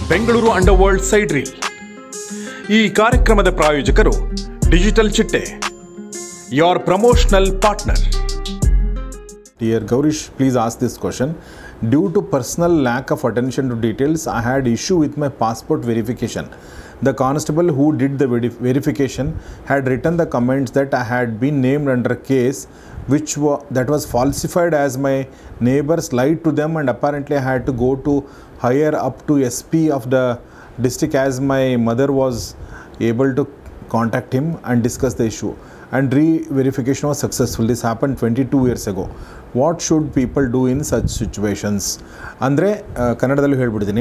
Bengaluru underworld side reel. ಈ ಕಾರ್ಯಕ್ರಮದ ಪ್ರಾಯೋಜಕರು digital Chitte, your promotional partner. Dear Gaurish, please ask this question. Due to personal lack of attention to details, I had issue with my passport verification. The constable who did the verification had written the comments that I had been named under a case that was falsified, as my neighbors lied to them, and apparently I had to go to higher up to SP of the district, as my mother was able to contact him and discuss the issue, and re-verification was successful. This happened 22 years ago. What should people do in such situations? ಅಂದರೆ ಕನ್ನಡದಲ್ಲೂ ಹೇಳ್ಬಿಡ್ತೀನಿ,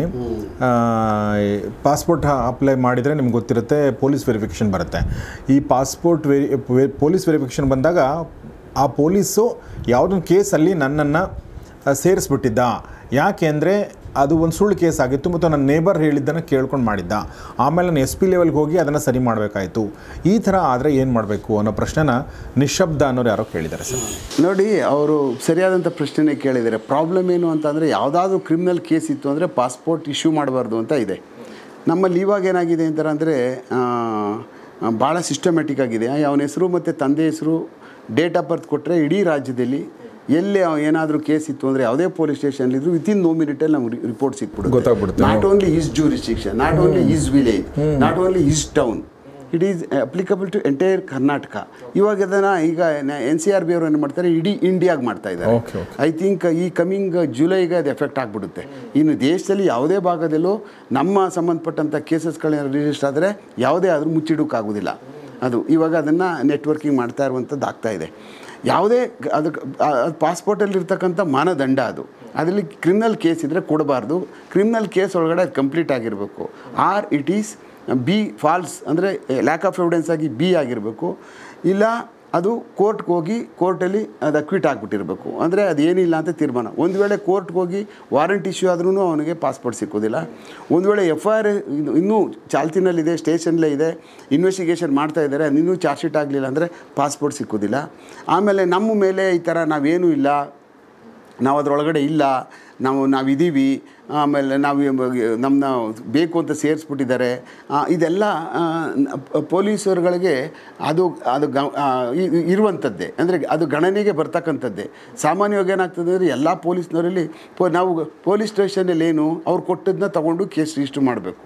passport apply ಮಾಡಿದರೆ ನಿಮ್ಗೆ ಗೊತ್ತಿರುತ್ತೆ police verification ಬರುತ್ತೆ. ಈ police verification ಬಂದಾಗ ಆ ಪೊಲೀಸು ಯಾವುದೊಂದು ಕೇಸಲ್ಲಿ ನನ್ನನ್ನು ಸೇರಿಸ್ಬಿಟ್ಟಿದ್ದ. ಯಾಕೆ ಅಂದರೆ ಅದು ಒಂದು ಸುಳ್ಳು ಕೇಸ್ ಆಗಿತ್ತು ಮತ್ತು ನನ್ನ ನೇಬರ್ ಹೇಳಿದ್ದನ್ನು ಕೇಳ್ಕೊಂಡು ಮಾಡಿದ್ದ. ಆಮೇಲೆ ನಾನು SP ಲೆವೆಲ್ಗೆ ಹೋಗಿ ಅದನ್ನು ಸರಿ ಮಾಡಬೇಕಾಯಿತು. ಈ ಥರ ಆದರೆ ಏನು ಮಾಡಬೇಕು ಅನ್ನೋ ಪ್ರಶ್ನೆನ ನಿಶಬ್ದ ಅನ್ನೋರು ಯಾರೋ ಕೇಳಿದ್ದಾರೆ ಸರ್. ನೋಡಿ, ಅವರು ಸರಿಯಾದಂಥ ಪ್ರಶ್ನೆನೇ ಕೇಳಿದ್ದಾರೆ. ಪ್ರಾಬ್ಲಮ್ ಏನು ಅಂತಂದರೆ, ಯಾವುದಾದ್ರೂ ಕ್ರಿಮಿನಲ್ ಕೇಸ್ ಇತ್ತು ಅಂದರೆ ಪಾಸ್ಪೋರ್ಟ್ ಇಶ್ಯೂ ಮಾಡಬಾರ್ದು ಅಂತ ಇದೆ. ನಮ್ಮಲ್ಲಿ ಇವಾಗ ಏನಾಗಿದೆ ಅಂದರೆ ಭಾಳ ಸಿಸ್ಟಮ್ಯಾಟಿಕ್ ಆಗಿದೆ. ಅವನ ಹೆಸರು ಮತ್ತು ತಂದೆ ಹೆಸರು, ಡೇಟ್ ಆಫ್ ಬರ್ತ್ ಕೊಟ್ಟರೆ ಇಡೀ ರಾಜ್ಯದಲ್ಲಿ ಎಲ್ಲಿ ಏನಾದರೂ ಕೇಸ್ ಇತ್ತು ಅಂದರೆ ಯಾವುದೇ ಪೊಲೀಸ್ ಸ್ಟೇಷನ್ಲಿದ್ರು ವಿತಿನ್ 9 ಮಿನಿಟಲ್ಲಿ ನಮ್ಗೆ ರಿಪೋರ್ಟ್ ಸಿಕ್ಬಿಡುತ್ತೆ. Not only his jurisdiction, not only his village, not only his town, it is applicable to entire Karnataka. ಇವಾಗ ಅದನ್ನು ಈಗ NCRB ಅವರು ಏನು ಮಾಡ್ತಾರೆ, ಇಡೀ ಇಂಡಿಯಾಗೆ ಮಾಡ್ತಾ ಇದ್ದಾರೆ. ಐ ಥಿಂಕ್ ಈ ಕಮಿಂಗ್ ಜುಲೈಗೆ ಅದು ಎಫೆಕ್ಟ್ ಆಗಿಬಿಡುತ್ತೆ. ಇನ್ನು ದೇಶದಲ್ಲಿ ಯಾವುದೇ ಭಾಗದಲ್ಲೂ ನಮ್ಮ ಸಂಬಂಧಪಟ್ಟಂಥ ಕೇಸಸ್ಗಳನ್ನ ರಿಜಿಸ್ಟರ್ ಆದರೆ ಯಾವುದೇ ಆದರೂ ಮುಚ್ಚಿಡೋಕ್ಕಾಗೋದಿಲ್ಲ. ಅದು ಇವಾಗ ಅದನ್ನು ನೆಟ್ವರ್ಕಿಂಗ್ ಮಾಡ್ತಾ ಇರುವಂಥದ್ದು ಆಗ್ತಾ ಇದೆ. ಯಾವುದೇ ಅದಕ್ಕೆ ಪಾಸ್ಪೋರ್ಟಲ್ಲಿರ್ತಕ್ಕಂಥ ಮಾನದಂಡ ಅದರಲ್ಲಿ ಕ್ರಿಮಿನಲ್ ಕೇಸ್ ಇದ್ದರೆ ಕೊಡಬಾರ್ದು. ಕ್ರಿಮಿನಲ್ ಕೇಸ್ ಒಳಗಡೆ ಅದು ಕಂಪ್ಲೀಟ್ ಆಗಿರಬೇಕು. Or it is B false ಅಂದರೆ ಲ್ಯಾಕ್ ಆಫ್ ಎವಿಡೆನ್ಸ್ ಆಗಿ ಬಿ ಆಗಿರಬೇಕು. ಇಲ್ಲ ಅದು ಕೋರ್ಟ್ಗೆ ಹೋಗಿ ಕೋರ್ಟಲ್ಲಿ ಅದು ಅಕ್ವಿಟ್ ಆಗಿಬಿಟ್ಟಿರಬೇಕು. ಅಂದರೆ ಅದು ಏನಿಲ್ಲ ಅಂತ ತೀರ್ಮಾನ. ಒಂದು ವೇಳೆ ಕೋರ್ಟ್ಗೆ ಹೋಗಿ ವಾರಂಟ್ ಇಶ್ಯೂ ಆದ್ರೂ ಅವನಿಗೆ ಪಾಸ್ಪೋರ್ಟ್ ಸಿಕ್ಕೋದಿಲ್ಲ. ಒಂದು ವೇಳೆ FIR ಇನ್ನೂ ಚಾಲ್ತಿನಲ್ಲಿದೆ, ಸ್ಟೇಷನ್ಲೇ ಇದೆ, ಇನ್ವೆಸ್ಟಿಗೇಷನ್ ಮಾಡ್ತಾ ಇದ್ದಾರೆ, ಇನ್ನೂ ಚಾರ್ಜ್ ಶೀಟ್ ಆಗಲಿಲ್ಲ ಅಂದರೆ ಪಾಸ್ಪೋರ್ಟ್ ಸಿಕ್ಕೋದಿಲ್ಲ. ಆಮೇಲೆ ನಮ್ಮ ಮೇಲೆ ಈ ಥರ ನಾವೇನೂ ಇಲ್ಲ, ನಾವು ಅದರೊಳಗಡೆ ಇಲ್ಲ, ನಾವಿದ್ದೀವಿ, ಆಮೇಲೆ ನಮ್ಮನ್ನ ಬೇಕು ಅಂತ ಸೇರಿಸ್ಬಿಟ್ಟಿದ್ದಾರೆ, ಇದೆಲ್ಲ ಪೊಲೀಸರುಗಳಿಗೆ ಅದು ಇರುವಂಥದ್ದೇ. ಅಂದರೆ ಅದು ಗಣನೆಗೆ ಬರ್ತಕ್ಕಂಥದ್ದೇ. ಸಾಮಾನ್ಯವಾಗಿ ಏನಾಗ್ತದೆ ಅಂದರೆ ಎಲ್ಲ ಪೊಲೀಸ್ನವರಲ್ಲಿ ನಾವು ಪೊಲೀಸ್ ಸ್ಟೇಷನಲ್ಲಿ ಏನು ಅವ್ರು ಕೊಟ್ಟದನ್ನ ತೊಗೊಂಡು ಕೇಸ್ ರಿಜಿಸ್ಟರ್ ಮಾಡಬೇಕು.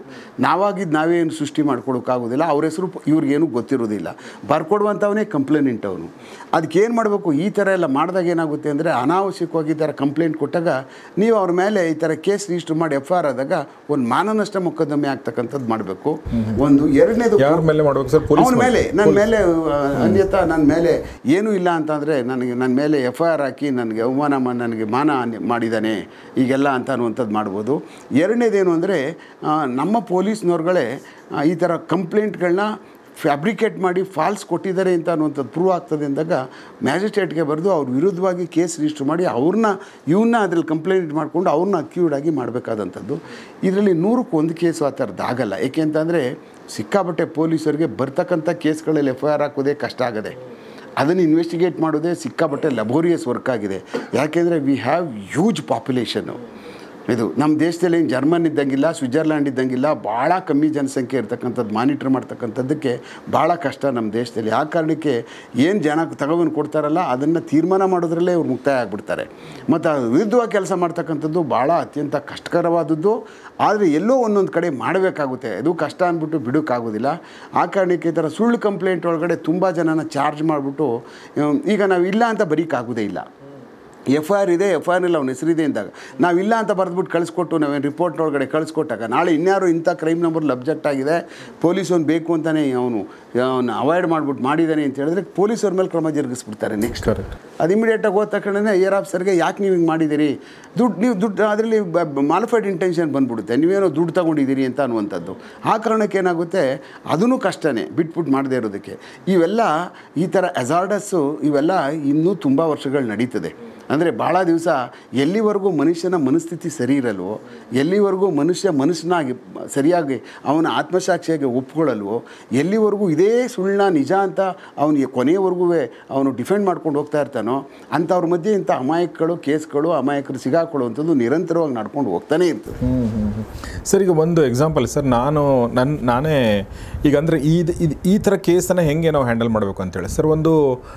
ನಾವೇನು ಸೃಷ್ಟಿ ಮಾಡ್ಕೊಡೋಕ್ಕಾಗೋದಿಲ್ಲ. ಅವ್ರ ಹೆಸರು ಇವ್ರಿಗೇನು ಗೊತ್ತಿರೋದಿಲ್ಲ. ಬರ್ಕೊಡುವಂಥವನೇ ಕಂಪ್ಲೇನೆಂಟ್ ಅವನು. ಅದಕ್ಕೇನು ಮಾಡಬೇಕು, ಈ ಥರ ಎಲ್ಲ ಮಾಡಿದಾಗ ಏನಾಗುತ್ತೆ ಅಂದರೆ, ಅನಾವಶ್ಯಕವಾಗಿ ಈ ಥರ ಕಂಪ್ಲೇಂಟ್ ಕೊಟ್ಟಾಗ ನೀವು ಅವ್ರ ಮೇಲೆ ಈ ಥರ ಕೇಸ್ ರಿಜಿಸ್ಟರ್ ಮಾಡಿ FIR ಆದಾಗ ಒಂದು ಮಾನನಷ್ಟ ಮೊಕದ್ದಮೆ ಆಗ್ತಕ್ಕಂಥದ್ದು ಮಾಡಬೇಕು. ಒಂದು. ಎರಡನೇದು, ಅವನ ಮೇಲೆ ನನ್ನ ಮೇಲೆ ಅನ್ಯತಾ ನನ್ನ ಮೇಲೆ ಏನೂ ಇಲ್ಲ ಅಂತಂದರೆ ನನ್ನ ಮೇಲೆ FIR ಹಾಕಿ ನನಗೆ ನನಗೆ ಮಾನ ಮಾಡಿದ್ದಾನೆ ಈಗೆಲ್ಲ ಅಂತ ಅನ್ನುವಂಥದ್ದು ಮಾಡ್ಬೋದು. ಎರಡನೇದೇನು ಅಂದರೆ, ನಮ್ಮ ಪೊಲೀಸ್ನವ್ರುಗಳೇ ಈ ಥರ ಕಂಪ್ಲೇಂಟ್ಗಳನ್ನ ಫ್ಯಾಬ್ರಿಕೇಟ್ ಮಾಡಿ ಫಾಲ್ಸ್ ಕೊಟ್ಟಿದ್ದಾರೆ ಅಂತ ಅನ್ನುವಂಥದ್ದು ಪ್ರೂವ್ ಆಗ್ತದೆ ಅಂದಾಗ ಮ್ಯಾಜಿಸ್ಟ್ರೇಟ್ಗೆ ಬರೆದು ಅವ್ರ ವಿರುದ್ಧವಾಗಿ ಕೇಸ್ ರಿಜಿಸ್ಟರ್ ಮಾಡಿ ಇವನ್ನ ಅದರಲ್ಲಿ ಕಂಪ್ಲೇಂಟ್ ಮಾಡಿಕೊಂಡು ಅವ್ರನ್ನ ಅಕ್ಯೂರ್ಡ್ ಆಗಿ ಮಾಡಬೇಕಾದಂಥದ್ದು. ಇದರಲ್ಲಿ 100ಕ್ಕೆ 1 ಕೇಸು ಆ ಥರದ್ದು ಆಗಲ್ಲ. ಏಕೆ ಅಂತಂದರೆ ಸಿಕ್ಕಾಪಟ್ಟೆ ಪೊಲೀಸರಿಗೆ ಬರ್ತಕ್ಕಂಥ ಕೇಸ್ಗಳಲ್ಲಿ FIR ಹಾಕೋದೇ ಕಷ್ಟ ಆಗದೆ. ಅದನ್ನು ಇನ್ವೆಸ್ಟಿಗೇಟ್ ಮಾಡೋದೇ ಸಿಕ್ಕಾಪಟ್ಟೆ ಲಬೋರಿಯಸ್ ವರ್ಕ್ ಆಗಿದೆ. ಯಾಕೆಂದರೆ ವಿ ಹ್ಯಾವ್ ಹ್ಯೂಜ್ ಪಾಪ್ಯುಲೇಷನ್ನು. ಇದು ನಮ್ಮ ದೇಶದಲ್ಲಿ ಜರ್ಮನ್ ಇದ್ದಂಗಿಲ್ಲ, ಸ್ವಿಟ್ಜರ್ಲ್ಯಾಂಡ್ ಇದ್ದಂಗಿಲ್ಲ, ಭಾಳ ಕಮ್ಮಿ ಜನಸಂಖ್ಯೆ ಇರ್ತಕ್ಕಂಥದ್ದು ಮಾನಿಟ್ರ್ ಮಾಡ್ತಕ್ಕಂಥದ್ದಕ್ಕೆ ಭಾಳ ಕಷ್ಟ ನಮ್ಮ ದೇಶದಲ್ಲಿ. ಆ ಕಾರಣಕ್ಕೆ ಏನು ಜನ ತಗೊಬಂದು ಕೊಡ್ತಾರಲ್ಲ ಅದನ್ನು ತೀರ್ಮಾನ ಮಾಡೋದ್ರಲ್ಲೇ ಇವ್ರು ಮುಕ್ತಾಯ ಆಗಿಬಿಡ್ತಾರೆ. ಮತ್ತು ಅದು ವಿರುದ್ಧವಾಗಿ ಕೆಲಸ ಮಾಡ್ತಕ್ಕಂಥದ್ದು ಭಾಳ ಅತ್ಯಂತ ಕಷ್ಟಕರವಾದದ್ದು. ಆದರೆ ಎಲ್ಲೋ ಒಂದೊಂದು ಕಡೆ ಮಾಡಬೇಕಾಗುತ್ತೆ. ಅದು ಕಷ್ಟ ಅಂದ್ಬಿಟ್ಟು ಬಿಡೋಕ್ಕಾಗೋದಿಲ್ಲ. ಆ ಕಾರಣಕ್ಕೆ ಈ ಥರ ಸುಳ್ಳು ಕಂಪ್ಲೇಂಟ್ ಒಳಗಡೆ ತುಂಬ ಜನನ ಚಾರ್ಜ್ ಮಾಡಿಬಿಟ್ಟು ಈಗ ನಾವು ಇಲ್ಲ ಅಂತ ಬರೀಕಾಗೋದೇ ಇಲ್ಲ. FIR ಇದೆ, FIRನಲ್ಲಿ ಅವನ ಹೆಸರಿದೆ ಅಂದಾಗ ನಾವಿಲ್ಲ ಅಂತ ಬರೆದ್ಬಿಟ್ಟು ಕಳಿಸ್ಕೊಟ್ಟು ನಾವೇನು ರಿಪೋರ್ಟ್ನೊಳಗಡೆ ಕಳಿಸ್ಕೊಟ್ಟಾಗ ನಾಳೆ ಇನ್ಯಾರು ಇಂಥ ಕ್ರೈಮ್ ನಂಬರ್ಲಿ ಅಬ್ಜೆಕ್ಟ್ ಆಗಿದೆ, ಪೊಲೀಸವ್ನು ಬೇಕು ಅಂತಲೇ ಅವನು ಅವಾಯ್ಡ್ ಮಾಡಿಬಿಟ್ಟು ಮಾಡಿದ್ದಾನೆ ಅಂತ ಹೇಳಿದ್ರೆ ಪೊಲೀಸವ್ರ ಮೇಲೆ ಕ್ರಮ ಜರುಗಿಸ್ಬಿಡ್ತಾರೆ. ನೆಕ್ಸ್ಟ್ ಅದು ಇಮಿಡಿಯೇಟಾಗಿ ಹೋದ ತಕ್ಷಣ ಏರ್ ಆಫೀಸರ್ಗೆ ಯಾಕೆ ನೀವು ಹಿಂಗೆ ಮಾಡಿದ್ದೀರಿ, ದುಡ್ಡು ಅದರಲ್ಲಿ ಮಾಲಿಫೈಡ್ ಇಂಟೆನ್ಷನ್ ಬಂದ್ಬಿಡುತ್ತೆ, ನೀವೇನೋ ದುಡ್ಡು ತೊಗೊಂಡಿದ್ದೀರಿ ಅಂತ ಅನ್ನುವಂಥದ್ದು. ಆ ಕಾರಣಕ್ಕೆ ಏನಾಗುತ್ತೆ, ಅದೂ ಕಷ್ಟನೇ ಬಿಟ್ಬಿಟ್ಟು ಮಾಡದೇ ಇರೋದಕ್ಕೆ. ಇವೆಲ್ಲ ಈ ಥರ ಹಜಾರ್ಡಸ್ಸು ಇವೆಲ್ಲ ಇನ್ನೂ ತುಂಬ ವರ್ಷಗಳು ನಡೀತದೆ. ಅಂದರೆ ಭಾಳ ದಿವಸ ಎಲ್ಲಿವರೆಗೂ ಮನುಷ್ಯನ ಮನಸ್ಥಿತಿ ಸರಿ ಇರಲ್ವೋ, ಎಲ್ಲಿವರೆಗೂ ಮನುಷ್ಯನಾಗಿ ಸರಿಯಾಗಿ ಅವನ ಆತ್ಮಸಾಕ್ಷಿಯಾಗಿ ಒಪ್ಕೊಳ್ಳಲ್ವೋ, ಎಲ್ಲಿವರೆಗೂ ಇದೇ ಸುಳ್ಳ ನಿಜ ಅಂತ ಅವನಿಗೆ ಕೊನೆಯವರೆಗೂ ಅವನು ಡಿಫೆಂಡ್ ಮಾಡ್ಕೊಂಡು ಹೋಗ್ತಾ ಇರ್ತಾನೋ ಅಂಥವ್ರ ಮಧ್ಯೆ ಇಂಥ ಅಮಾಯಕಗಳು ಕೇಸ್ಗಳು ಅಮಾಯಕರು ಸಿಗಾಕೊಳ್ಳುವಂಥದ್ದು ನಿರಂತರವಾಗಿ ನಡ್ಕೊಂಡು ಹೋಗ್ತಾನೆ ಇರ್ತದೆ. ಸರ್, ಈಗ ಒಂದು ಎಕ್ಸಾಂಪಲ್ ಸರ್, ನಾನೇ ಈಗ ಅಂದರೆ ಈ ಥರ ಕೇಸನ್ನು ಹೆಂಗೆ ನಾವು ಹ್ಯಾಂಡಲ್ ಮಾಡಬೇಕು ಅಂತೇಳಿ ಸರ್, ಒಂದು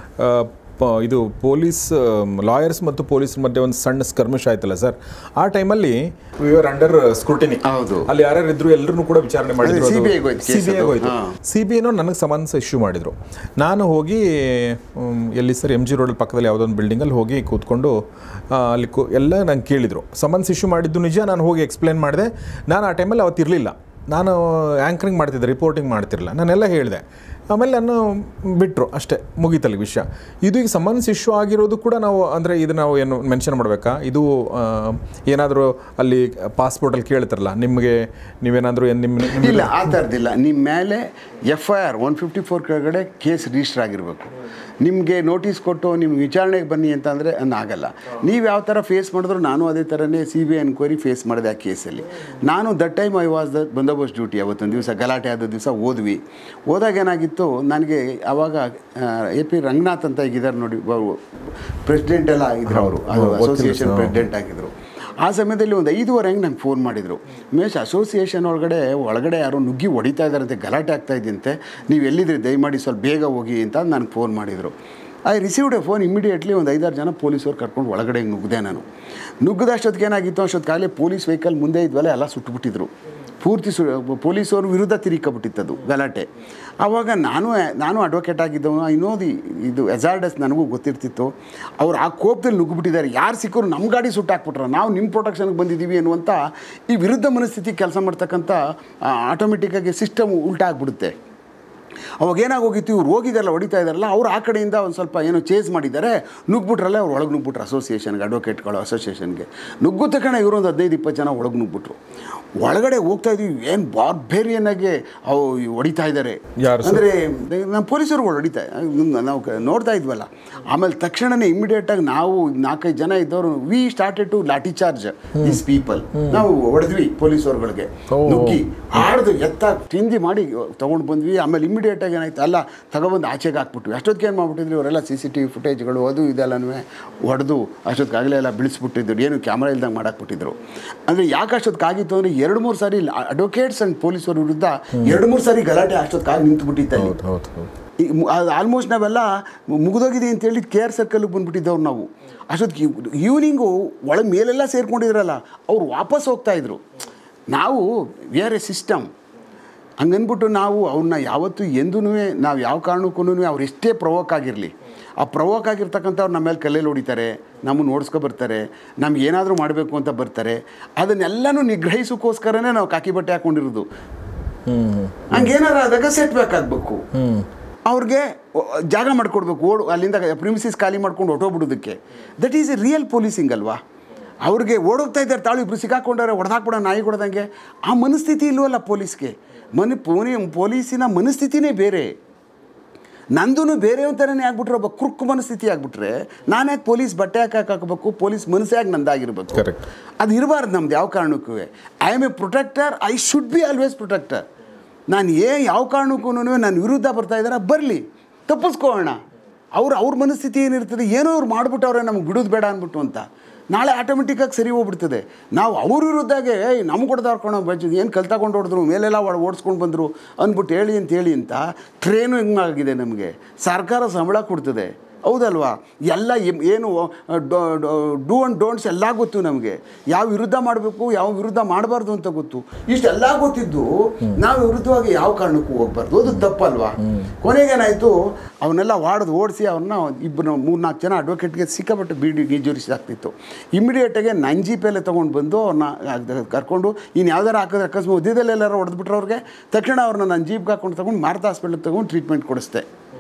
ಇದು ಪೊಲೀಸ್ ಲಾಯರ್ಸ್ ಮತ್ತು ಪೊಲೀಸ್ ಮಧ್ಯೆ ಒಂದು ಸಣ್ಣ ಸ್ಕರ್ಮಿಶ್ ಆಯ್ತಲ್ಲ ಸರ್, ಆ ಟೈಮಲ್ಲಿ ವಿ ಆರ್ ಅಂಡರ್ ಸ್ಕ್ರೂಟಿನಿ. ಹೌದು, ಅಲ್ಲಿ ಯಾರ್ಯಾರು ಇದ್ರು ಎಲ್ಲರೂ ಕೂಡ ವಿಚಾರಣೆ ಮಾಡಿದ್ರು. CBI ಹೋಯ್ತು. CBIನೋ ನನಗೆ ಸಮನ್ಸ್ ಇಶ್ಯೂ ಮಾಡಿದರು. ನಾನು ಹೋಗಿ ಎಲ್ಲಿ ಸರ್ MG ರೋಡ್ ಪಕ್ಕದಲ್ಲಿ ಯಾವುದೊಂದು ಬಿಲ್ಡಿಂಗಲ್ಲಿ ಹೋಗಿ ಕೂತ್ಕೊಂಡು ಅಲ್ಲಿ ಎಲ್ಲ ನಂಗೆ ಕೇಳಿದರು. ಸಮನ್ಸ್ ಇಶ್ಯೂ ಮಾಡಿದ್ದು ನಿಜ. ನಾನು ಹೋಗಿ ಎಕ್ಸ್ಪ್ಲೇನ್ ಮಾಡಿದೆ. ನಾನು ಆ ಟೈಮಲ್ಲಿ ಅವತ್ತು ಇರಲಿಲ್ಲ, ನಾನು ಆ್ಯಂಕರಿಂಗ್ ಮಾಡ್ತಿದ್ದೆ, ರಿಪೋರ್ಟಿಂಗ್ ಮಾಡ್ತಿರಲಿಲ್ಲ. ನಾನೆಲ್ಲ ಹೇಳಿದೆ. ಆಮೇಲೆ ನಾನು ಬಿಟ್ಟರು, ಅಷ್ಟೇ, ಮುಗೀತಲ್ಲಿ ವಿಷಯ. ಇದು ಈಗ ಸಮನ್ಸ್ ಇಶ್ಯೂ ಆಗಿರೋದು ಕೂಡ ನಾವು ಅಂದರೆ ಇದು ನಾವು ಏನು ಮೆನ್ಷನ್ ಮಾಡಬೇಕಾ? ಇದು ಏನಾದರೂ ಅಲ್ಲಿ ಪಾಸ್ಪೋರ್ಟಲ್ಲಿ ಕೇಳ್ತಾರಲ್ಲ, ನಿಮಗೆ ನೀವೇನಾದರೂ ಇಲ್ಲ, ಆ ಥರದ್ದಿಲ್ಲ. ನಿಮ್ಮ ಮೇಲೆ FIR 154 ಕೆಳಗಡೆ ಕೇಸ್ ರಿಜಿಸ್ಟರ್ ಆಗಿರಬೇಕು. ನಿಮಗೆ ನೋಟಿಸ್ ಕೊಟ್ಟು ನಿಮ್ಗೆ ವಿಚಾರಣೆಗೆ ಬನ್ನಿ ಅಂತಂದರೆ ಆಗಲ್ಲ. ನೀವು ಯಾವ ಥರ ಫೇಸ್ ಮಾಡಿದ್ರು ನಾನು ಅದೇ ಥರನೇ CBI ಎನ್ಕ್ವೈರಿ ಫೇಸ್ ಮಾಡಿದೆ ಆ ಕೇಸಲ್ಲಿ. ನಾನು that time I was the bandobast duty. ಅವತ್ತೊಂದು ದಿವಸ ಗಲಾಟೆ ಆದ ದಿವಸ ಹೋದಾಗ ಏನಾಗಿತ್ತು, ನನಗೆ ಆವಾಗ AP ರಂಗನಾಥ್ ಅಂತ ಈಗಿದ್ದಾರೆ ನೋಡಿ, ಪ್ರೆಸಿಡೆಂಟ್ ಎಲ್ಲ ಆಗಿದ್ರು, ಅವರು ಅಸೋಸಿಯೇಷನ್ ಪ್ರೆಸಿಡೆಂಟ್ ಆಗಿದ್ದರು. ಆ ಸಮಯದಲ್ಲಿ ಒಂದು 5:15 ನಂಗೆ ಫೋನ್ ಮಾಡಿದರು. ಮೇಷ್, ಅಸೋಸಿಯೇಷನ್ ಒಳಗಡೆ ಯಾರೋ ನುಗ್ಗಿ ಹೊಡಿತಾ ಇದ್ದಾರಂತೆ, ಗಲಾಟೆ ಆಗ್ತಾ ಇದ್ದಂತೆ, ನೀವು ಎಲ್ಲಿದ್ರಿ ದಯಮಾಡಿ ಸ್ವಲ್ಪ ಬೇಗ ಹೋಗಿ ಅಂತ ನನಗೆ ಫೋನ್ ಮಾಡಿದರು. I received a phone. Immediately ಒಂದು 5-6 ಜನ ಪೊಲೀಸವ್ರು ಕರ್ಕೊಂಡು ಒಳಗಡೆ ನುಗ್ಗಿದೆ. ನಾನು ನುಗ್ಗದಷ್ಟೊತ್ತಿಗೆ ಏನಾಗಿತ್ತು, ಅಷ್ಟೊತ್ತಿಗಾಗಲೇ ಪೊಲೀಸ್ ವೆಹಿಕಲ್ ಮುಂದೆ ಇದ್ವಲ್ಲ ಎಲ್ಲ ಸುಟ್ಟುಬಿಟ್ಟಿದ್ರು. ಪೂರ್ತಿ ಪೊಲೀಸವ್ರ ವಿರುದ್ಧ ತಿರುಗಿಬಿಟ್ಟಿತ್ತದು ಗಲಾಟೆ. ಆವಾಗ ನಾನು ಅಡ್ವೊಕೇಟ್ ಆಗಿದ್ದವನು, ಇನ್ನೋದು ಇದು ಎಜಾರ್ಡಸ್ ನನಗೂ ಗೊತ್ತಿರ್ತಿತ್ತು. ಅವ್ರು ಆ ಕೋಪದಲ್ಲಿ ನುಗ್ಗಿಬಿಟ್ಟಿದ್ದಾರೆ. ಯಾರು ಸಿಕ್ಕರು ನಮ್ಮ ಗಾಡಿ ಸುಟ್ಟಾಕ್ಬಿಟ್ರೆ ನಾವು ನಿಮ್ಮ ಪ್ರೊಟೆಕ್ಷನ್ಗೆ ಬಂದಿದ್ದೀವಿ ಅನ್ನುವಂಥ ಈ ವಿರುದ್ಧ ಮನಸ್ಥಿತಿ ಕೆಲಸ ಮಾಡ್ತಕ್ಕಂಥ ಆಟೋಮೆಟಿಕ್ಕಾಗಿ ಸಿಸ್ಟಮ್ ಉಲ್ಟಾ ಆಗಿಬಿಡುತ್ತೆ. ಅವಾಗೇನಾಗೋಗಿತ್ತು, ಇವ್ರು ಹೋಗಿದ್ದಾರಲ್ಲ, ಹೊಡಿತಾ ಇದ್ದಾರಲ್ಲ, ಅವ್ರು ಆ ಕಡೆಯಿಂದ ಒಂದು ಸ್ವಲ್ಪ ಏನೋ ಚೇಸ್ ಮಾಡಿದ್ದಾರೆ, ನುಗ್ಬಿಟ್ರಲ್ಲ, ಅವ್ರು ಒಳಗೆ ನುಗ್ಬಿಟ್ರು ಅಸೋಸಿಯೇಷನ್ಗೆ, ಅಡ್ವೊಕೇಟ್ಗಳು ಅಸೋಸಿಯೇಷನ್ಗೆ ನುಗ್ಗು ತಕ್ಷಣ ಇವರು ಒಂದು 15-20 ಜನ ಒಳಗೆ ನುಗ್ಬಿಟ್ರು. ಒಳಗಡೆ ಹೋಗ್ತಾ ಇದ್ದೀವಿ, ಏನು ಬಾರ್ಬೇರಿಯನ್ನಾಗೆ ಅವು ಹೊಡಿತಾ ಇದ್ದಾರೆ. ಅಂದರೆ ನಮ್ಮ ಪೊಲೀಸರುಗಳು ಹೊಡಿತಾ ನಾವು ನೋಡ್ತಾ ಇದ್ವಲ್ಲ. ಆಮೇಲೆ ತಕ್ಷಣವೇ ಇಮಿಡಿಯೇಟಾಗಿ ನಾವು 4-5 ಜನ ಇದ್ದವರು we started to lathi charge these people. ನಾವು ಹೊಡೆದ್ವಿ ಪೊಲೀಸವ್ರುಗಳಿಗೆ, ನುಗ್ಗಿ ಆಡ್ದು ತಿಂದಿ ಮಾಡಿ ತೊಗೊಂಡು ಬಂದ್ವಿ. ಆಮೇಲೆ ಇಮಿಡಿಯೇಟಾಗಿ ಏನಾಯ್ತು, ಅಲ್ಲ ತಗೊಬಂದು ಆಚೆಗೆ ಹಾಕ್ಬಿಟ್ವಿ. ಅಷ್ಟೊತ್ತಿಗೆ ಏನು ಮಾಡ್ಬಿಟ್ಟಿದ್ವಿ, ಇವರೆಲ್ಲ CCTV ಫುಟೇಜ್ಗಳು ಅದು ಇದೆಲ್ಲನೂ ಹೊಡೆದು ಅಷ್ಟೊತ್ತಿಗಾಗಲೇ ಎಲ್ಲ ಬಿಳಿಸ್ಬಿಟ್ಟಿದ್ರು, ಏನು ಕ್ಯಾಮ್ರಾ ಇಲ್ದಂಗೆ ಮಾಡಾಕ್ಬಿಟ್ಟಿದ್ರು. ಅಂದರೆ ಯಾಕೆ ಅಷ್ಟೊತ್ತಿಗಾಗಿತ್ತು ಅಂದರೆ 2-3 ಸಾರಿ ಅಡ್ವೊಕೇಟ್ಸ್ ಆ್ಯಂಡ್ ಪೊಲೀಸರ ವಿರುದ್ಧ 2-3 ಸಾರಿ ಗಲಾಟೆ ಅಷ್ಟೊತ್ತಿಗಾಗಿ ನಿಂತುಬಿಟ್ಟಿತ್ತು. ಅದು ಆಲ್ಮೋಸ್ಟ್ ನಾವೆಲ್ಲ ಮುಗಿದೋಗಿದೆ ಅಂತೇಳಿ KR ಸರ್ಕಲ್ಗೆ ಬಂದುಬಿಟ್ಟಿದ್ದವ್ರು ನಾವು. ಅಷ್ಟೊತ್ತಿಗೆ ಈವ್ನಿಂಗು ಒಳಗೆ ಮೇಲೆಲ್ಲ ಸೇರ್ಕೊಂಡಿದ್ರಲ್ಲ, ಅವ್ರು ವಾಪಸ್ ಹೋಗ್ತಾಯಿದ್ರು. ನಾವು ವಿ ಆರ್ ಎ ಸಿಸ್ಟಮ್ ಹಂಗನ್ಬಿಟ್ಟು ನಾವು ಅವ್ರನ್ನ ಯಾವತ್ತೂ ಎಂದೂ ನಾವು ಯಾವ ಕಾರಣಕ್ಕೂ ಅವ್ರು ಎಷ್ಟೇ ಪ್ರವೋಕ್ ಆಗಿರಲಿ, ಆ ಪ್ರವೋಕ್ ಆಗಿರ್ತಕ್ಕಂಥವ್ರು ನಮ್ಮ ಮೇಲೆ ಕಲ್ಲೆಲ್ಲಿ ಹೊಡಿತಾರೆ, ನಮ್ಮನ್ನು ಓಡಿಸ್ಕೊ ಬರ್ತಾರೆ, ನಮ್ಗೆ ಏನಾದರೂ ಮಾಡಬೇಕು ಅಂತ ಬರ್ತಾರೆ. ಅದನ್ನೆಲ್ಲನೂ ನಿಗ್ರಹಿಸೋಕ್ಕೋಸ್ಕರನೇ ನಾವು ಕಾಕಿ ಬಟ್ಟೆ ಹಾಕ್ಕೊಂಡಿರೋದು. ಹಂಗೇನಾರು ಆದಾಗ ಸೆಟ್ ಬ್ಯಾಕ್ ಆಗಬೇಕು, ಅವ್ರಿಗೆ ಜಾಗ ಮಾಡಿಕೊಡ್ಬೇಕು, ಅಲ್ಲಿಂದ ಪ್ರಿಮಿಸಿಸ್ ಖಾಲಿ ಮಾಡ್ಕೊಂಡು ಹೊಟ್ಟೋಗ್ಬಿಡೋದಕ್ಕೆ. That is a real policing ಅಲ್ವಾ? ಅವ್ರಿಗೆ ಓಡೋಗ್ತಾ ಇದ್ದಾರೆ, ತಾಳು ಇಬ್ಬರು ಸಿಕ್ಕಾಕೊಂಡಾರೆ, ಹೊಡೆದಾಕ್ಬಿಡೋ ನಾಯಿ ಕೊಡ್ದಂಗೆ. ಆ ಮನಸ್ಥಿತಿ ಇಲ್ವಲ್ಲ ಪೊಲೀಸ್ಗೆ. ಪೊಲೀಸಿನ ಮನಸ್ಥಿತಿನೇ ಬೇರೆ. ನಂದೂ ಬೇರೆ ಥರನೇ ಆಗ್ಬಿಟ್ರೆ, ಒಬ್ಬ ಕುರುಕ್ ಮನಸ್ಥಿತಿ ಆಗ್ಬಿಟ್ರೆ ನಾನು ಯಾಕೆ ಪೊಲೀಸ್ ಬಟ್ಟೆ ಹಾಕಬೇಕು, ಪೊಲೀಸ್ ಮನಸ್ಸಾಗಿ ನಂದಾಗಿರ್ಬೇಕು. ಅದು ಇರಬಾರ್ದು ನಮ್ದು ಯಾವ ಕಾರಣಕ್ಕೂ. I am a protector, I should be always protector. ನಾನು ಯಾವ ಕಾರಣಕ್ಕೂ ನನ್ನ ವಿರುದ್ಧ ಬರ್ತಾ ಇದ್ದಾರೆ, ಬರಲಿ, ತಪ್ಪಿಸ್ಕೊಳ್ಳೋಣ. ಅವ್ರ ಮನಸ್ಥಿತಿ ಏನಿರ್ತದೆ, ಏನೋ ಅವ್ರು ಮಾಡಿಬಿಟ್ಟವ್ರೆ, ನಮ್ಗೆ ಬಿಡೋದು ಬೇಡ ಅಂದ್ಬಿಟ್ಟು ಅಂತ. ನಾಳೆ ಆಟೋಮೆಟಿಕ್ಕಾಗಿ ಸರಿ ಹೋಗ್ಬಿಡ್ತದೆ. ನಾವು ಅವ್ರ ವಿರುದ್ಧಾಗೆ ನಮ್ಗೆ ಹೊಡೆದಾಡ್ಕೊಂಡು ಏನು ಕಲ್ತಾಕೊಂಡು ಹೊಡೆದ್ರು, ಮೇಲೆಲ್ಲ ಓಡಿಸ್ಕೊಂಡು ಬಂದರು ಅಂದ್ಬಿಟ್ಟು ಹೇಳಿ ಅಂತ ಟ್ರೇನು ಹೆಂಗಾಗಿದೆ ನಮಗೆ. ಸರ್ಕಾರ ಸಂಬಳ ಕೊಡ್ತದೆ, ಹೌದಲ್ವಾ? ಎಲ್ಲ ಏನು ಡೂ ಆ್ಯಂಡ್ ಡೋಂಟ್ಸ್ ಎಲ್ಲ ಗೊತ್ತು ನಮಗೆ. ಯಾವ ವಿರುದ್ಧ ಮಾಡಬೇಕು, ಯಾವ ವಿರುದ್ಧ ಮಾಡಬಾರ್ದು ಅಂತ ಗೊತ್ತು. ಇಷ್ಟೆಲ್ಲ ಗೊತ್ತಿದ್ದು ನಾವು ವಿರುದ್ಧವಾಗಿ ಯಾವ ಕಾರಣಕ್ಕೂ ಹೋಗ್ಬಾರ್ದು. ಅದು ತಪ್ಪಲ್ವಾ? ಕೊನೆಗೇನಾಯಿತು, ಅವನ್ನೆಲ್ಲ ಓಡಿಸಿ ಅವ್ರನ್ನ 3-4 ಜನ ಅಡ್ವೊಕೇಟ್ಗೆ ಸಿಕ್ಕಾಪಟ್ಟು ಗೀಜುರಿಸಾಗ್ತಿತ್ತು. ಇಮಿಡಿಯೇಟಾಗಿ ನಂಜೀಪೇಲೆ ತೊಗೊಂಡು ಬಂದು ಅವ್ರನ್ನ ಕರ್ಕೊಂಡು, ಇನ್ನು ಯಾವ್ದಾರು ಹಾಕಿದ್ರೆ ಅಕಸ್ಮಾತ್ ಉದ್ಯದಲ್ಲೆಲ್ಲರೂ ಹೊಡೆದ್ಬಿಟ್ರೆ ಅವ್ರಿಗೆ ತಕ್ಷಣ ಅವ್ರನ್ನ ನಾನು ಜೀಪ್ಗೆ ಹಾಕೊಂಡು ತೊಗೊಂಡು ಮಾರುತಾ ಹಾಸ್ಪಿಟ್ಲಿಗೆ ತೊಗೊಂಡು ಟ್ರೀಟ್ಮೆಂಟ್ ಕೊಡಿಸ್ದೆ.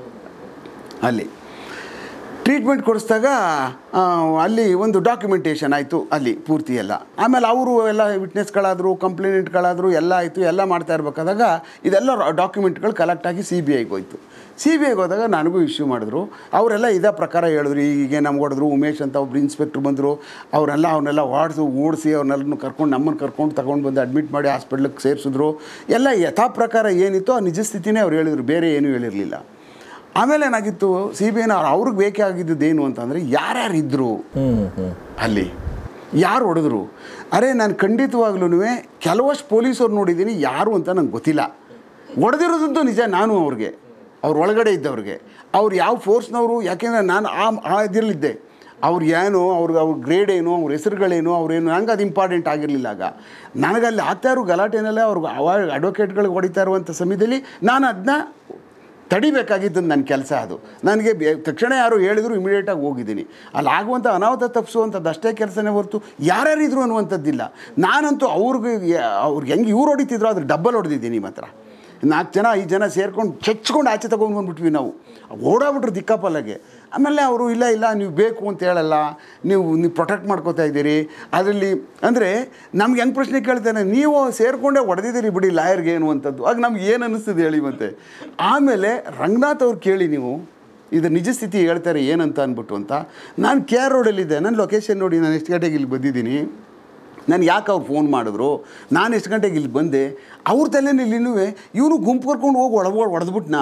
ಅಲ್ಲಿ ಟ್ರೀಟ್ಮೆಂಟ್ ಕೊಡಿಸಿದಾಗ ಅಲ್ಲಿ ಒಂದು ಡಾಕ್ಯುಮೆಂಟೇಷನ್ ಆಯಿತು ಅಲ್ಲಿ ಪೂರ್ತಿ ಎಲ್ಲ. ಆಮೇಲೆ ಅವರು ಎಲ್ಲ ವಿಟ್ನೆಸ್ಗಳಾದರು, ಕಂಪ್ಲೇಂಟ್ಗಳಾದರು, ಎಲ್ಲ ಆಯಿತು. ಎಲ್ಲ ಮಾಡ್ತಾ ಇರಬೇಕಾದಾಗ ಇದೆಲ್ಲ ಡಾಕ್ಯುಮೆಂಟ್ಗಳು ಕಲೆಕ್ಟಾಗಿ CBIಗೆ ಹೋಯಿತು. CBIಗೆ ಹೋದಾಗ ನನಗೂ ಇಶ್ಯೂ ಮಾಡಿದ್ರು. ಅವರೆಲ್ಲ ಇದೇ ಪ್ರಕಾರ ಹೇಳಿದ್ರು, ಹೀಗೆ ನಮ್ಗೆ ಹೊಡೆದ್ರು, ಉಮೇಶ್ ಅಂತ ಒಬ್ರು ಇನ್ಸ್ಪೆಕ್ಟ್ರ್ ಬಂದರು, ಅವನ್ನೆಲ್ಲ ಓಡಿಸಿ ಅವ್ರನ್ನೆಲ್ಲರೂ ನಮ್ಮನ್ನು ಕರ್ಕೊಂಡು ತಗೊಂಡು ಬಂದು ಅಡ್ಮಿಟ್ ಮಾಡಿ ಹಾಸ್ಪಿಟ್ಲಿಗೆ ಸೇರಿಸಿದ್ರು. ಎಲ್ಲ ಯಥಾ ಪ್ರಕಾರ ಏನಿತ್ತು ಆ ನಿಜ ಸ್ಥಿತಿನೇ ಅವ್ರು ಹೇಳಿದರು, ಬೇರೆ ಏನೂ ಹೇಳಿರಲಿಲ್ಲ. ಆಮೇಲೆ ಏನಾಗಿತ್ತು, CBIನ ಅವ್ರಿಗೆ ಬೇಕಾಗಿದ್ದೇನು ಅಂತಂದರೆ ಯಾರ್ಯಾರು ಇದ್ದರು ಅಲ್ಲಿ, ಯಾರು ಹೊಡೆದ್ರು. ಅರೆ ನಾನು ಖಂಡಿತವಾಗ್ಲೂ ಕೆಲವಷ್ಟು ಪೊಲೀಸವ್ರು ನೋಡಿದ್ದೀನಿ, ಯಾರು ಅಂತ ನಂಗೆ ಗೊತ್ತಿಲ್ಲ. ಹೊಡೆದಿರೋದಂತೂ ನಿಜ, ನಾನು ಅವ್ರ ಒಳಗಡೆ ಇದ್ದವ್ರಿಗೆ, ಅವ್ರು ಯಾವ ಫೋರ್ಸ್ನವರು, ಯಾಕೆಂದರೆ ನಾನು ಆ ಇದರಲ್ಲಿದ್ದೆ. ಅವ್ರು ಏನೋ ಅವ್ರ ಗ್ರೇಡ್ ಏನು, ಅವ್ರ ಹೆಸರುಗಳೇನು, ಅವ್ರೇನು, ನಂಗೆ ಅದು ಇಂಪಾರ್ಟೆಂಟ್ ಆಗಿರಲಿಲ್ಲ. ಆಗ ನನಗಲ್ಲಿ ಆಗ್ತಾ ಇರೋ ಗಲಾಟೆನೆಲ್ಲ ಅವ್ರಿಗೆ ಅಡ್ವೊಕೇಟ್ಗಳಿಗೆ ಹೊಡಿತಾ ಇರುವಂಥ ಸಮಯದಲ್ಲಿ ನಾನು ಅದನ್ನ ತಡಿಬೇಕಾಗಿದ್ದು ನನ್ನ ಕೆಲಸ. ಅದು ನನಗೆ ತಕ್ಷಣ ಯಾರು ಹೇಳಿದ್ರು ಇಮಿಡಿಯೇಟಾಗಿ ಹೋಗಿದ್ದೀನಿ. ಅಲ್ಲಿ ಆಗುವಂಥ ಅನಾಹುತ ತಪ್ಪಿಸುವಂಥದ್ದು ಅಷ್ಟೇ ಕೆಲಸನೇ ಹೊರತು ಯಾರ್ಯಾರಿದ್ರು ಅನ್ನುವಂಥದ್ದಿಲ್ಲ. ನಾನಂತೂ ಅವ್ರಿಗೆ ಹೆಂಗೆ ಇವ್ರು ಹೊಡಿತಿದ್ರು ಅದ್ರ ಡಬ್ಬಲ್ ಹೊಡೆದಿದ್ದೀನಿ. ಮಾತ್ರ 4 ಜನ ಸೇರ್ಕೊಂಡು ಚೆಚ್ಕೊಂಡು ಆಚೆ ತೊಗೊಂಡು ಬಂದ್ಬಿಟ್ವಿ. ನಾವು ಓಡಾಬಿಟ್ರು ದಿಕ್ಕಾಪಲ್ಲಾಗೆ. ಆಮೇಲೆ ಅವರು ಇಲ್ಲ ನೀವು ಬೇಕು ಅಂತ ಹೇಳಲ್ಲ, ನೀವು ಪ್ರೊಟೆಕ್ಟ್ ಮಾಡ್ಕೋತಾ ಇದ್ದೀರಿ. ಅದರಲ್ಲಿ ಅಂದರೆ ನಮ್ಗೆ ಹೆಂಗೆ ಪ್ರಶ್ನೆ ಕೇಳ್ತಾನೆ, ನೀವು ಸೇರಿಕೊಂಡೇ ಹೊಡೆದಿದ್ದೀರಿ ಬಿಡಿ ಲಾಯರ್ಗೆ ಅನ್ನುವಂಥದ್ದು. ಆಗ ನಮ್ಗೆ ಏನು ಅನ್ನಿಸ್ತದೆ ಹೇಳಿ. ಮತ್ತೆ ಆಮೇಲೆ ರಂಗನಾಥ್ ಅವ್ರು ಕೇಳಿ, ನೀವು ಇದು ನಿಜ ಸ್ಥಿತಿ ಹೇಳ್ತಾರೆ ಏನಂತ ಅಂದ್ಬಿಟ್ಟು ಅಂತ. ನಾನು KR ರೋಡಲ್ಲಿದ್ದೆ, ನನ್ನ ಲೊಕೇಶನ್ ನೋಡಿ, ನಾನು ಎಷ್ಟು ಗಂಟೆಗೆ ಇಲ್ಲಿ ಬಂದಿದ್ದೀನಿ, ನಾನು ಯಾಕೆ ಅವ್ರು ಫೋನ್ ಮಾಡಿದ್ರು, ನಾನು ಎಷ್ಟು ಗಂಟೆಗೆ ಇಲ್ಲಿ ಬಂದೆ, ಅವ್ರ ತಲೆಯಲ್ಲಿ ಇನ್ನೂ ಇವನು ಗುಂಪು ಕರ್ಕೊಂಡು ಹೋಗಿ ಹೊಡೆದ್ಬಿಟ್ನಾ,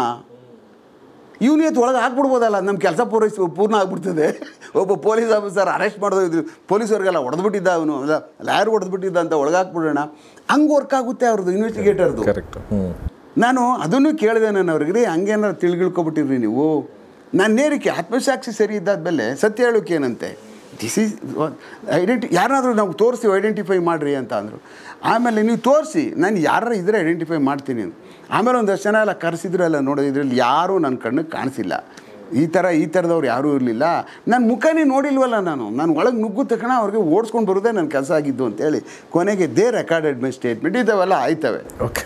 ಇವನು ಎತ್ತು ಒಳಗೆ ಹಾಕ್ಬಿಡ್ಬೋದಲ್ಲ, ನಮ್ಮ ಕೆಲಸ ಪೂರ್ಣ ಆಗ್ಬಿಡ್ತದೆ. ಒಬ್ಬ ಪೊಲೀಸ್ ಆಫೀಸರ್ ಅರೆಸ್ಟ್ ಮಾಡಿದ್ರು, ಪೊಲೀಸವ್ರಿಗೆಲ್ಲ ಹೊಡೆದ್ಬಿಟ್ಟಿದ್ದ, ಅವನು ಅಲ್ಲ ಲಾಯರ್ ಹೊಡೆದ್ಬಿಟ್ಟಿದ್ದ ಅಂತ ಒಳಗೆ ಹಾಕ್ಬಿಡೋಣ, ಹಂಗೆ ವರ್ಕ್ ಆಗುತ್ತೆ ಅವ್ರದ್ದು ಇನ್ವೆಸ್ಟಿಗೇಟರ್ದು. ನಾನು ಅದನ್ನು ಕೇಳಿದೆ, ನಾನು ಅವ್ರಿಗೆ ಹಂಗೇನಾರು ತಿಳಿಗಿಳ್ಕೊಬಿಟ್ಟಿರ್ರಿ ನೀವು. ನಾನು ನೇರಿಕೆ ಆತ್ಮಸಾಕ್ಷಿ ಸರಿ ಇದ್ದಾದ್ಮೇಲೆ ಸತ್ಯ ಹೇಳೋಕೆ ಏನಂತೆ, ದಿಸ್ ಈಸ್ ಯಾರಾದರೂ ನಾವು ತೋರಿಸಿ ಐಡೆಂಟಿಫೈ ಮಾಡಿರಿ ಅಂತ ಅಂದರು. ಆಮೇಲೆ ನೀವು ತೋರಿಸಿ, ನಾನು ಯಾರು ಇದ್ದರೆ ಐಡೆಂಟಿಫೈ ಮಾಡ್ತೀನಿ. ಆಮೇಲೆ ಒಂದಷ್ಟು ಜನ ಎಲ್ಲ ಕರೆಸಿದ್ರು, ಎಲ್ಲ ನೋಡೋದು, ಇದರಲ್ಲಿ ಯಾರೂ ನನ್ನ ಕಣ್ಣಿಗೆ ಕಾಣಿಸಿಲ್ಲ. ಈ ಥರದವ್ರು ಯಾರೂ ಇರಲಿಲ್ಲ. ನನ್ನ ಮುಖನೇ ನೋಡಿಲ್ವಲ್ಲ, ನಾನು ಒಳಗೆ ನುಗ್ಗು ತಕ್ಷಣ ಅವ್ರಿಗೆ ಓಡಿಸ್ಕೊಂಡು ಬರೋದೇ ನನ್ನ ಕೆಲಸ ಆಗಿದ್ದು ಅಂತೇಳಿ ಕೊನೆಗೆ ದೇ ರೆಕಾರ್ಡೆಡ್ ಮೈ ಸ್ಟೇಟ್ಮೆಂಟ್ ಇದ್ದಾವೆಲ್ಲ ಆಯ್ತವೆ. ಓಕೆ,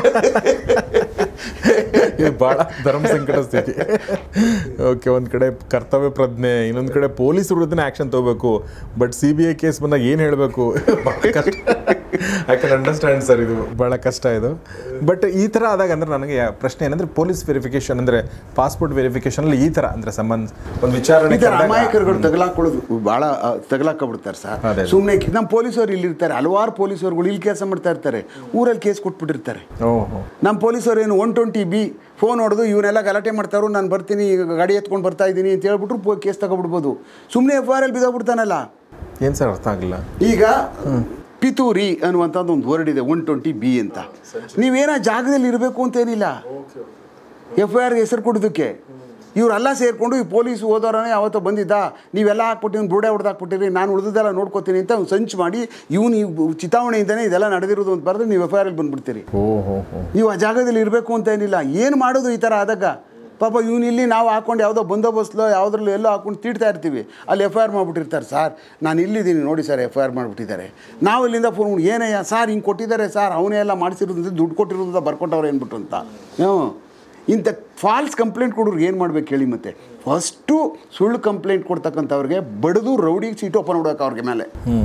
ಭಾಳ ಧರ್ಮ ಸಂಕಟ ಸ್ಥಿತಿ. ಓಕೆ, ಒಂದು ಕಡೆ ಕರ್ತವ್ಯ ಪ್ರಜ್ಞೆ, ಇನ್ನೊಂದು ಕಡೆ ಪೊಲೀಸ್ ವಿರುದ್ಧನೇ ಆ್ಯಕ್ಷನ್ ತೊಗೋಬೇಕು. ಬಟ್ CBI ಕೇಸ್ ಬಂದಾಗ ಏನು ಹೇಳಬೇಕು, ಭಾಳ ಕಷ್ಟ. ಐ ಕ್ಯಾನ್ ಅಂಡರ್ಸ್ಟ್ಯಾಂಡ್ ಸರ್, ಇದು ಭಾಳ ಕಷ್ಟ ಇದು. ಬಟ್ ಈ ಥರ ಆದಾಗ ಅಂದರೆ ನನಗೆ ಪ್ರಶ್ನೆ ಏನಂದರೆ, ಪೊಲೀಸ್ ವೆರಿಫಿಕೇಷನ್ ಅಂದರೆ ಪಾಸ್ಪೋರ್ಟ್ ವೆರಿಫಿಕೇಷನಲ್ಲಿ ಈ ಥರ ಅಂದರೆ ಒಂದು ವಿಚಾರಣೆ ಅಮಾಯಕರುಗಳು ತಗಲಾಕೊಳ್ಳೋದು ಭಾಳ ತಗಲಾಕೊಬಿಡ್ತಾರೆ ಸರ್. ಸುಮ್ಮನೆ ನಮ್ಮ ಪೊಲೀಸರು ಇಲ್ಲಿರ್ತಾರೆ, ಹಲವಾರು ಪೊಲೀಸರುಗಳು ಇಲ್ಲಿ ಕೆಲಸ ಮಾಡ್ತಾ ಇರ್ತಾರೆ, ಊರಲ್ಲಿ ಕೇಸ್ ಕೊಟ್ಬಿಟ್ಟಿರ್ತಾರೆ. ನಮ್ಮ ಪೊಲೀಸರು ಏನು 120B ಫೋನ್ ಹೊಡೆದು ಇವನ್ನೆಲ್ಲ ಗಲಾಟೆ ಮಾಡ್ತಾರೋ, ನಾನು ಬರ್ತೀನಿ ಗಾಡಿ ಎತ್ಕೊಂಡು ಬರ್ತಾ ಇದ್ದೀನಿ ಅಂತ ಹೇಳ್ಬಿಟ್ರು ಕೇಸ್ ತಗೊಬಿಡ್ಬೋದು. ಸುಮ್ಮನೆ FIR ಬಿದ್ದೋಗ್ಬಿಡ್ತಾನಲ್ಲ. ಏನು ಸರ್ ಅರ್ಥ ಆಗಿಲ್ಲ. ಈಗ ಪಿತೂರಿ ಅನ್ನುವಂಥದ್ದು ಒಂದು ವರ್ಡ್ ಇದೆ, 120B ಅಂತ. ನೀವೇನೋ ಜಾಗದಲ್ಲಿ ಇರಬೇಕು ಅಂತೇನಿಲ್ಲ FIR ಹೆಸರು ಕೊಡೋದಕ್ಕೆ. ಇವರೆಲ್ಲ ಸೇರಿಕೊಂಡು ಈ ಪೊಲೀಸ್ ಹೋದವರೇ ಯಾವತ್ತೋ ಬಂದಿದ್ದ, ನೀವೆಲ್ಲ ಹಾಕ್ಬಿಟ್ಟು ಬುರುಡೆ ಹೊಡೆದಾಕ್ಬಿಟ್ಟಿರಿ, ನಾನು ಉಳಿದೆಲ್ಲ ನೋಡ್ಕೋತೀನಿ ಅಂತ ಅವ್ನು ಸಂಚು ಮಾಡಿ ಇವನು ಚಿತಾವಣೆಯಿಂದನೇ ಇದೆಲ್ಲ ನಡೆದಿರೋದು ಅಂತ ಬರೆದು ನೀವು FIR ಬಂದುಬಿಡ್ತೀರಿ. ನೀವು ಆ ಜಾಗದಲ್ಲಿ ಇರಬೇಕು ಅಂತ ಏನಿಲ್ಲ. ಏನು ಮಾಡೋದು ಈ ಥರ ಆದಾಗ? ಪಾಪ ಇವನು ಇಲ್ಲಿ ನಾವು ಹಾಕ್ಕೊಂಡು ಯಾವುದೋ ಬಂದೋಬಸ್ತೋ ಯಾವುದ್ರಲ್ಲೂ ಎಲ್ಲೋ ಹಾಕ್ಕೊಂಡು ತೀಡ್ತಾ ಇರ್ತೀವಿ, ಅಲ್ಲಿ FIR ಮಾಡಿಬಿಟ್ಟಿರ್ತಾರೆ. ಸರ್ ನಾನು ಇಲ್ಲಿದ್ದೀನಿ ನೋಡಿ ಸರ್, FIR ಮಾಡಿಬಿಟ್ಟಿದ್ದಾರೆ. ನಾವು ಇಲ್ಲಿಂದ ಫೋನ್ ಏನಯ್ಯ ಸರ್ ಹಿಂಗೆ ಕೊಟ್ಟಿದ್ದಾರೆ ಸರ್, ಅವನೇ ಎಲ್ಲ ಮಾಡಿಸಿರೋದ್ರಿಂದ ದುಡ್ಡು ಕೊಟ್ಟಿರೋದ್ರಿಂದ ಬರ್ಕೊಟ್ಟವ್ರು ಏನ್ಬಿಟ್ಟು ಅಂತ. ಇಂಥ ಫಾಲ್ಸ್ ಕಂಪ್ಲೇಂಟ್ ಕೊಡೋರ್ಗೆ ಏನು ಮಾಡ್ಬೇಕು ಹೇಳಿ? ಮತ್ತೆ ಫಸ್ಟು ಸುಳ್ಳು ಕಂಪ್ಲೇಂಟ್ ಕೊಡ್ತಕ್ಕಂಥವ್ರಿಗೆ ಬಡಿದು ರೌಡಿಗೆ ಸೀಟ್ ಓಪನ್ ಮಾಡೋಕೆ ಅವ್ರಿಗೆ ಮೇಲೆ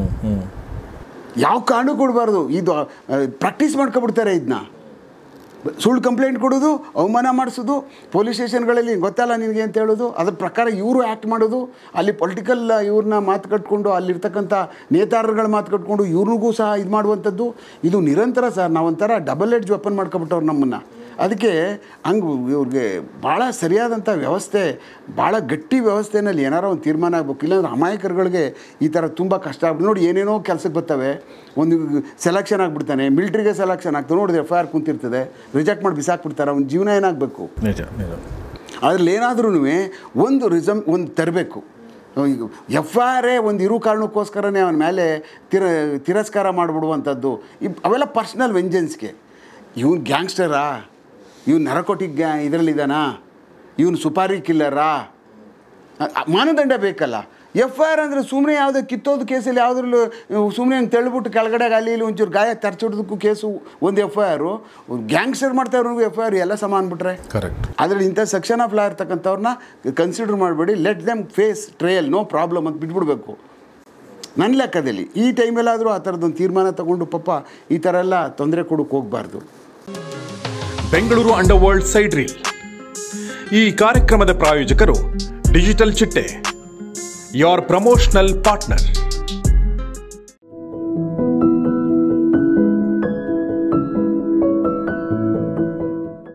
ಯಾವ ಕಾರಣಕ್ಕೂ ಕೊಡಬಾರ್ದು. ಇದು ಪ್ರಾಕ್ಟೀಸ್ ಮಾಡ್ಕೊಬಿಡ್ತಾರೆ ಇದನ್ನ. ಸುಳ್ಳು ಕಂಪ್ಲೇಂಟ್ ಕೊಡೋದು, ಅವಮಾನ ಮಾಡಿಸೋದು, ಪೊಲೀಸ್ ಸ್ಟೇಷನ್ಗಳಲ್ಲಿ ಗೊತ್ತಲ್ಲ ನಿನಗೆ ಅಂತ ಹೇಳೋದು, ಅದ್ರ ಪ್ರಕಾರ ಇವರು ಆ್ಯಕ್ಟ್ ಮಾಡೋದು, ಅಲ್ಲಿ ಪೊಲಿಟಿಕಲ್ ಇವ್ರನ್ನ ಮಾತು ಕಟ್ಕೊಂಡು, ಅಲ್ಲಿರ್ತಕ್ಕಂಥ ನೇತಾರರುಗಳ ಮಾತು ಕಟ್ಕೊಂಡು ಇವ್ರಿಗೂ ಸಹ ಇದು ಮಾಡುವಂಥದ್ದು, ಇದು ನಿರಂತರ ಸರ್. ನಾವೊಂಥರ ಡಬಲ್ ಎಡ್ಜ್ ವೆಪನ್ ಮಾಡ್ಕೊಬಿಟ್ಟವ್ರು ನಮ್ಮನ್ನು. ಅದಕ್ಕೆ ಹಂಗೆ ಇವ್ರಿಗೆ ಭಾಳ ಸರಿಯಾದಂಥ ವ್ಯವಸ್ಥೆ, ಭಾಳ ಗಟ್ಟಿ ವ್ಯವಸ್ಥೆಯಲ್ಲಿ ಏನಾರೋ ಒಂದು ತೀರ್ಮಾನ ಆಗಬೇಕು. ಇಲ್ಲಾಂದ್ರೆ ಅಮಾಯಕರುಗಳಿಗೆ ಈ ಥರ ತುಂಬ ಕಷ್ಟ ಆಗ್ಬಿಟ್ಟು ನೋಡಿ, ಏನೇನೋ ಕೆಲಸಕ್ಕೆ ಬರ್ತವೆ. ಒಂದು ಸೆಲೆಕ್ಷನ್ ಆಗಿಬಿಡ್ತಾನೆ, ಮಿಲ್ಟ್ರಿಗೆ ಸೆಲೆಕ್ಷನ್ ಆಗ್ತದೆ, ನೋಡಿದ್ರೆ FIR ಕುಂತಿರ್ತದೆ, ರಿಜೆಕ್ಟ್ ಮಾಡಿ ಬಿಸಾಕ್ಬಿಡ್ತಾರೆ. ಅವ್ನ ಜೀವನ ಏನಾಗಬೇಕು? ಅದ್ರಲ್ಲಿ ಏನಾದ್ರೂ ಒಂದು ತರಬೇಕು. FIR ಒಂದು ಇರೋ ಕಾರಣಕ್ಕೋಸ್ಕರನೇ ಅವನ ಮೇಲೆ ತಿರಸ್ಕಾರ ಮಾಡಿಬಿಡುವಂಥದ್ದು, ಅವೆಲ್ಲ ಪರ್ಸ್ನಲ್ ವೆಂಜೆನ್ಸ್ಗೆ. ಇವನು ಗ್ಯಾಂಗ್ಸ್ಟರಾ, ಇವನು ನರಕೋಟಿಕ್ ಇದರಲ್ಲಿದ್ದಾನಾ, ಇವನು ಸುಪಾರಿ ಕಿಲ್ಲರಾ, ಮಾನದಂಡ ಬೇಕಲ್ಲ. FIR ಅಂದರೆ ಸುಮ್ಮನೆ ಯಾವುದೋ ಕಿತ್ತೋದು ಕೇಸಲ್ಲಿ ಯಾವುದ್ರಲ್ಲೂ ಸುಮ್ಮನೆ ಹಂಗೆ ತಳ್ಳಿಬಿಟ್ಟು ಕೆಳಗಡೆ ಅಲ್ಲಿ ಇಲ್ಲಿ ಒಂಚೂರು ಗಾಯ ತರ್ಚಿಡೋದಕ್ಕೂ ಕೇಸು ಒಂದು FIR. ಗ್ಯಾಂಗ್ಸ್ಟರ್ ಮಾಡ್ತಾವ್ರಿಗೂ FIR ಎಲ್ಲ ಸಮ ಅಂದ್ಬಿಟ್ರೆ ಕರೆಕ್ಟ್. ಅದರಲ್ಲಿ ಇಂಥ ಸೆಕ್ಷನ್ ಆಫ್ ಲಾ ಇರ್ತಕ್ಕಂಥವ್ರನ್ನ ಕನ್ಸಿಡರ್ ಮಾಡಬೇಡಿ, let them face trial, no problem ಅಂತ ಬಿಟ್ಬಿಡ್ಬೇಕು ನನ್ನ ಲೆಕ್ಕದಲ್ಲಿ. ಈ ಟೈಮಲ್ಲಾದರೂ ಆ ಥರದೊಂದು ತೀರ್ಮಾನ ತಗೊಂಡು ಪಾಪ ಈ ಥರ ಎಲ್ಲ ತೊಂದರೆ ಕೊಡೋಕ್ಕೆ ಹೋಗಬಾರ್ದು. ಬೆಂಗಳೂರು ಅಂಡರ್ವರ್ಲ್ಡ್ ಸೈಡ್ ರೀಲ್ ಈ ಕಾರ್ಯಕ್ರಮದ ಪ್ರಾಯೋಜಕರು digital Chitte, your promotional partner.